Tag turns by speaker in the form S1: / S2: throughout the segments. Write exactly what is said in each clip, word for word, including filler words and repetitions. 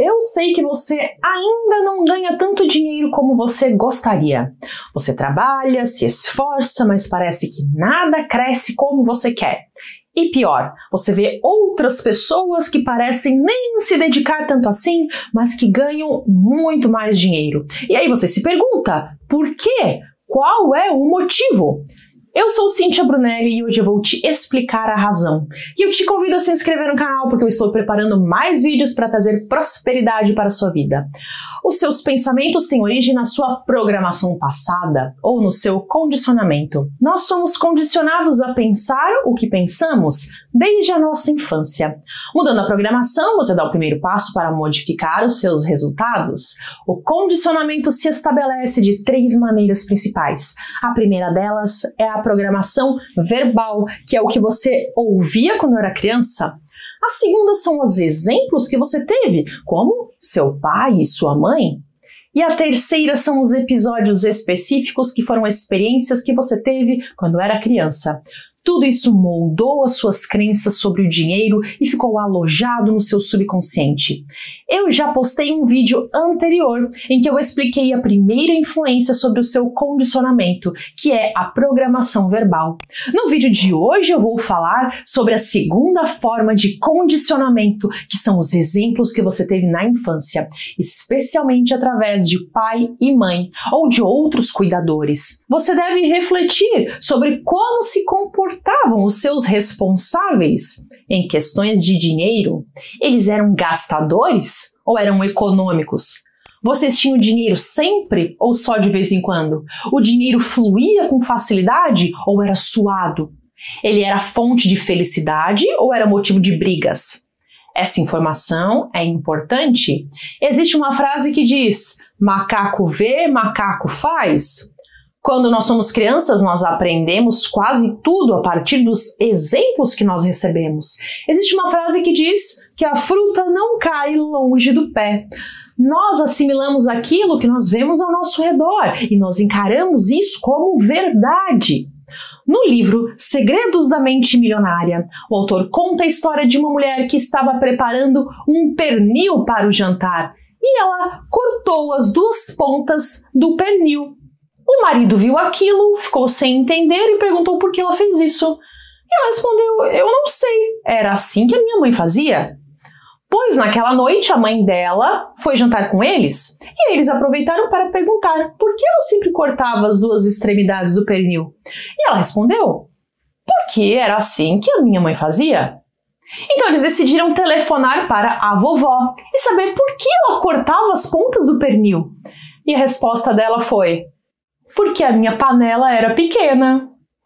S1: Eu sei que você ainda não ganha tanto dinheiro como você gostaria. Você trabalha, se esforça, mas parece que nada cresce como você quer. E pior, você vê outras pessoas que parecem nem se dedicar tanto assim, mas que ganham muito mais dinheiro. E aí você se pergunta, por quê? Qual é o motivo? Eu sou Cíntia Brunelli e hoje eu vou te explicar a razão. E eu te convido a se inscrever no canal porque eu estou preparando mais vídeos para trazer prosperidade para a sua vida. Os seus pensamentos têm origem na sua programação passada ou no seu condicionamento. Nós somos condicionados a pensar o que pensamos desde a nossa infância. Mudando a programação, você dá o primeiro passo para modificar os seus resultados. O condicionamento se estabelece de três maneiras principais. A primeira delas é a programação verbal, que é o que você ouvia quando era criança. A segunda são os exemplos que você teve, como seu pai e sua mãe. E a terceira são os episódios específicos que foram experiências que você teve quando era criança. Tudo isso moldou as suas crenças sobre o dinheiro e ficou alojado no seu subconsciente. Eu já postei um vídeo anterior em que eu expliquei a primeira influência sobre o seu condicionamento, que é a programação verbal. No vídeo de hoje eu vou falar sobre a segunda forma de condicionamento, que são os exemplos que você teve na infância, especialmente através de pai e mãe ou de outros cuidadores. Você deve refletir sobre como se comportar Estavam os seus responsáveis em questões de dinheiro? Eles eram gastadores ou eram econômicos? Vocês tinham dinheiro sempre ou só de vez em quando? O dinheiro fluía com facilidade ou era suado? Ele era fonte de felicidade ou era motivo de brigas? Essa informação é importante. Existe uma frase que diz: macaco vê, macaco faz. Quando nós somos crianças, nós aprendemos quase tudo a partir dos exemplos que nós recebemos. Existe uma frase que diz que a fruta não cai longe do pé. Nós assimilamos aquilo que nós vemos ao nosso redor e nós encaramos isso como verdade. No livro Segredos da Mente Milionária, o autor conta a história de uma mulher que estava preparando um pernil para o jantar e ela cortou as duas pontas do pernil. O marido viu aquilo, ficou sem entender e perguntou por que ela fez isso. E ela respondeu: eu não sei, era assim que a minha mãe fazia. Pois naquela noite a mãe dela foi jantar com eles e eles aproveitaram para perguntar por que ela sempre cortava as duas extremidades do pernil. E ela respondeu: porque era assim que a minha mãe fazia. Então eles decidiram telefonar para a vovó e saber por que ela cortava as pontas do pernil. E a resposta dela foi: porque a minha panela era pequena.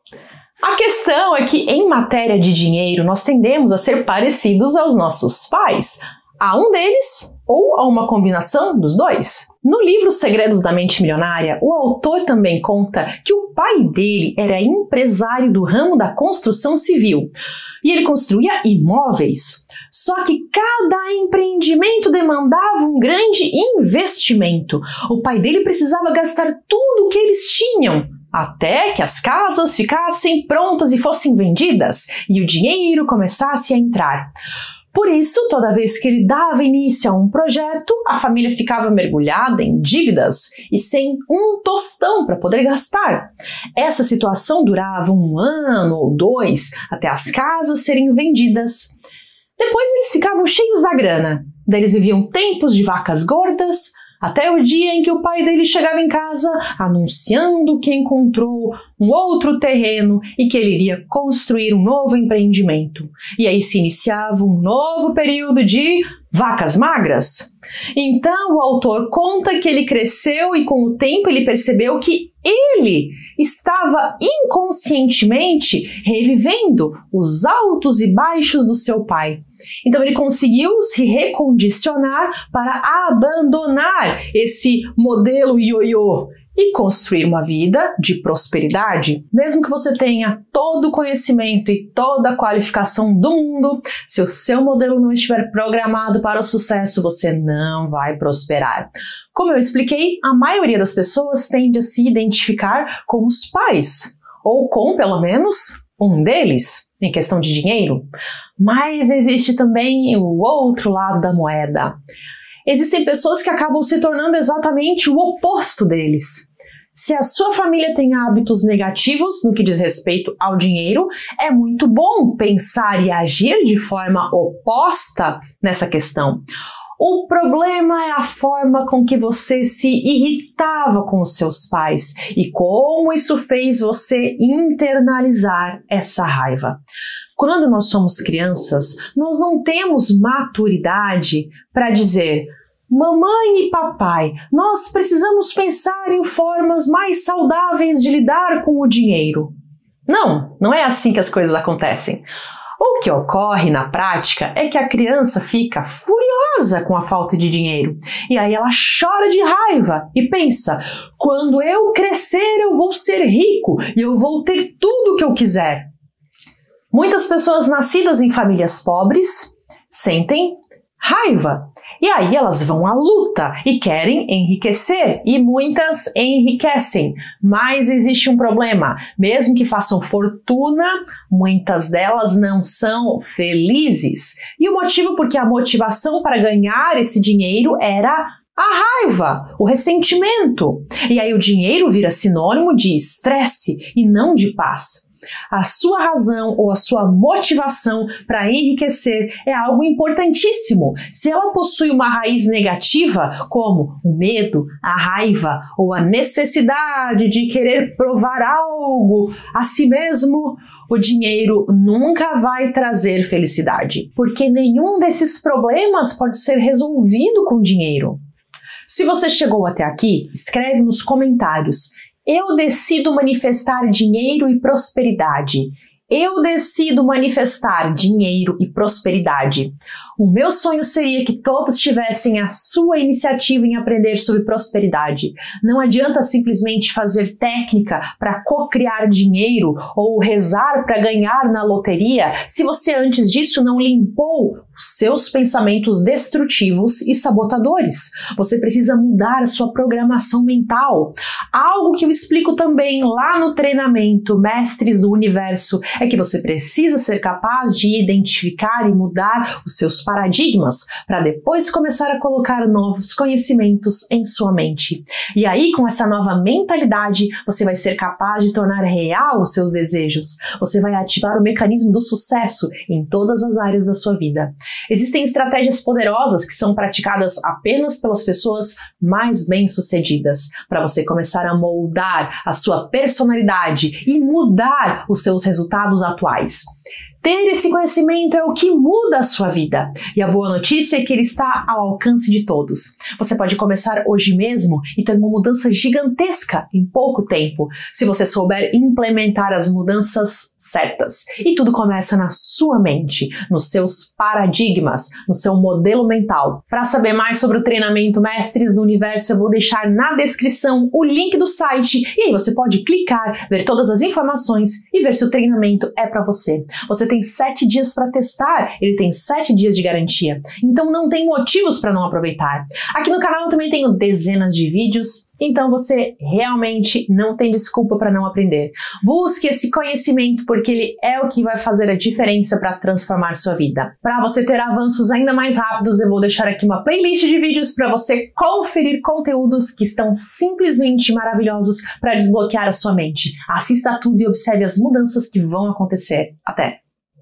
S1: A questão é que, em matéria de dinheiro, nós tendemos a ser parecidos aos nossos pais, a um deles ou a uma combinação dos dois. No livro Segredos da Mente Milionária, o autor também conta que o pai dele era empresário do ramo da construção civil e ele construía imóveis. Só que cada empreendimento demandava um grande investimento. O pai dele precisava gastar tudo o que eles tinham, até que as casas ficassem prontas e fossem vendidas e o dinheiro começasse a entrar. Por isso, toda vez que ele dava início a um projeto, a família ficava mergulhada em dívidas e sem um tostão para poder gastar. Essa situação durava um ano ou dois até as casas serem vendidas. Depois eles ficavam cheios da grana. Daí eles viviam tempos de vacas gordas, até o dia em que o pai dele chegava em casa anunciando que encontrou um outro terreno e que ele iria construir um novo empreendimento. E aí se iniciava um novo período de vacas magras. Então o autor conta que ele cresceu e com o tempo ele percebeu que ele estava inconscientemente revivendo os altos e baixos do seu pai. Então ele conseguiu se recondicionar para abandonar esse modelo ioiô e construir uma vida de prosperidade. Mesmo que você tenha todo o conhecimento e toda a qualificação do mundo, se o seu modelo não estiver programado para o sucesso, você não vai prosperar. Como eu expliquei, a maioria das pessoas tende a se identificar com os pais, ou com, pelo menos, um deles, em questão de dinheiro. Mas existe também o outro lado da moeda. Existem pessoas que acabam se tornando exatamente o oposto deles. Se a sua família tem hábitos negativos no que diz respeito ao dinheiro, é muito bom pensar e agir de forma oposta nessa questão. O problema é a forma com que você se irritava com os seus pais e como isso fez você internalizar essa raiva. Quando nós somos crianças, nós não temos maturidade para dizer: mamãe e papai, nós precisamos pensar em formas mais saudáveis de lidar com o dinheiro. Não, não é assim que as coisas acontecem. O que ocorre na prática é que a criança fica furiosa com a falta de dinheiro e aí ela chora de raiva e pensa: quando eu crescer eu vou ser rico e eu vou ter tudo o que eu quiser. Muitas pessoas nascidas em famílias pobres sentem raiva. E aí elas vão à luta e querem enriquecer, e muitas enriquecem. Mas existe um problema: mesmo que façam fortuna, muitas delas não são felizes. E o motivo porque a motivação para ganhar esse dinheiro era a raiva, o ressentimento. E aí o dinheiro vira sinônimo de estresse e não de paz. A sua razão ou a sua motivação para enriquecer é algo importantíssimo. Se ela possui uma raiz negativa, como o medo, a raiva ou a necessidade de querer provar algo a si mesmo, o dinheiro nunca vai trazer felicidade, porque nenhum desses problemas pode ser resolvido com dinheiro. Se você chegou até aqui, escreve nos comentários: eu decido manifestar dinheiro e prosperidade. Eu decido manifestar dinheiro e prosperidade. O meu sonho seria que todos tivessem a sua iniciativa em aprender sobre prosperidade. Não adianta simplesmente fazer técnica para co-criar dinheiro ou rezar para ganhar na loteria se você antes disso não limpou os seus pensamentos destrutivos e sabotadores. Você precisa mudar a sua programação mental. Algo que eu explico também lá no treinamento Mestres do Universo é que você precisa ser capaz de identificar e mudar os seus paradigmas para depois começar a colocar novos conhecimentos em sua mente. E aí, com essa nova mentalidade, você vai ser capaz de tornar real os seus desejos. Você vai ativar o mecanismo do sucesso em todas as áreas da sua vida. Existem estratégias poderosas que são praticadas apenas pelas pessoas mais bem-sucedidas para você começar a moldar a sua personalidade e mudar os seus resultados atuais. Ter esse conhecimento é o que muda a sua vida. E a boa notícia é que ele está ao alcance de todos. Você pode começar hoje mesmo e ter uma mudança gigantesca em pouco tempo, se você souber implementar as mudanças certas. E tudo começa na sua mente, nos seus paradigmas, no seu modelo mental. Para saber mais sobre o treinamento Mestres do Universo, eu vou deixar na descrição o link do site e aí você pode clicar, ver todas as informações e ver se o treinamento é para você. Você tem tem sete dias para testar, ele tem sete dias de garantia, então não tem motivos para não aproveitar. Aqui no canal eu também tenho dezenas de vídeos, então você realmente não tem desculpa para não aprender. Busque esse conhecimento porque ele é o que vai fazer a diferença para transformar sua vida. Para você ter avanços ainda mais rápidos, eu vou deixar aqui uma playlist de vídeos para você conferir conteúdos que estão simplesmente maravilhosos para desbloquear a sua mente. Assista a tudo e observe as mudanças que vão acontecer. Até!